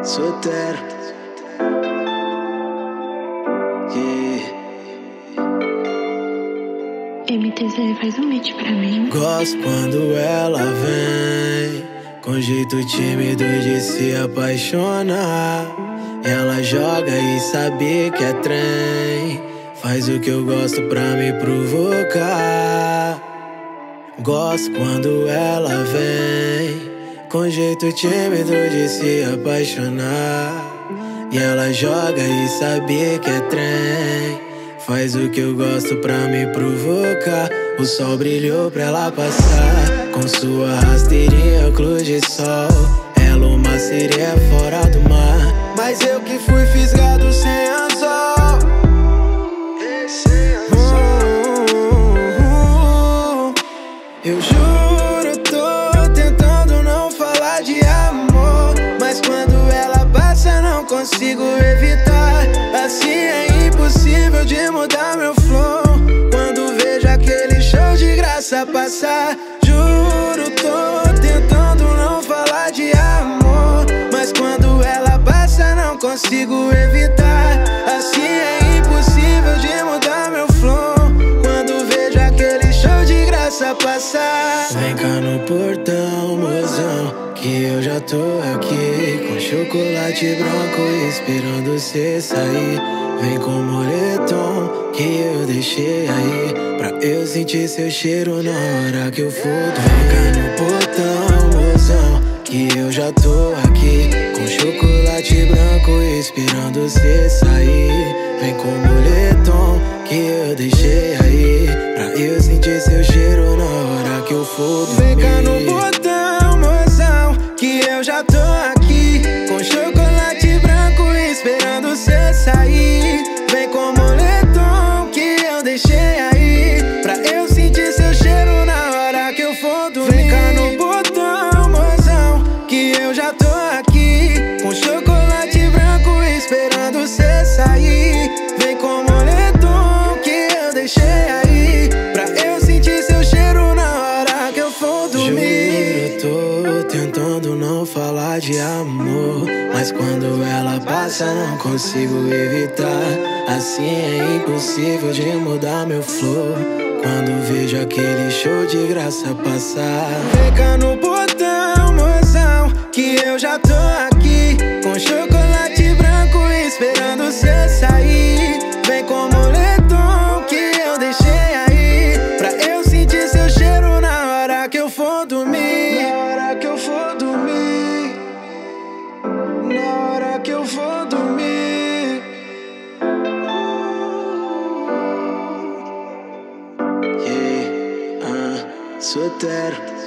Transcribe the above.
solteiro. MTZ, faz um beat pra mim. Gosto quando ela vem com jeito tímido de se apaixonar. Ela joga e sabe que é trem, faz o que eu gosto pra me provocar. Gosto quando ela vem com jeito tímido de se apaixonar. E ela joga e sabe que é trem, faz o que eu gosto pra me provocar. O sol brilhou pra ela passar, com sua rasteirinha, óculos de sol. Ela uma sereia fora do mar, mas eu que fui fisgado sem anzol. Eu juro, tô tentando não falar de amor, mas quando ela passa não consigo evitar. Assim é impossível de mudar meu flow quando vejo aquele show de graça passar. Juro, tô tentando não falar de amor, mas quando ela passa não consigo evitar. Assim é impossível de mudar meu flow quando vejo aquele show de graça passar. Vem cá no portão, mozão, que eu já tô aqui com chocolate branco esperando cê sair. Vem com moletom que eu deixei aí pra eu sentir seu cheiro na hora que eu for. Vem cá no portão, mozão, que eu já tô aqui com chocolate branco esperando cê sair. Vem com moletom que eu deixei aí pra eu sentir seu cheiro na hora que eu for dormir. Vem cá no portão, mozão, que eu já tô aqui com chocolate branco esperando cê sair. Vem com moletom que eu deixei aí pra eu sentir seu cheiro na hora que eu for dormir. Vem cá no portão, mozão, que eu já tô aqui com chocolate branco esperando cê sair. Vem com moletom que eu deixei aí pra eu sentir seu cheiro na hora que eu for dormir. Juro, tô tentando não falar de amor, mas quando ela passa não consigo evitar. Assim é impossível de mudar meu flow quando vejo aquele show de graça passar. Vem cá no portão, mozão, que eu já tô aqui com chocolate branco esperando cê sair. Vem com moletom que eu deixei aí pra eu sentir seu cheiro na hora que eu for dormir. Na hora que eu for dormir, na hora que eu for dormir. Solteiro.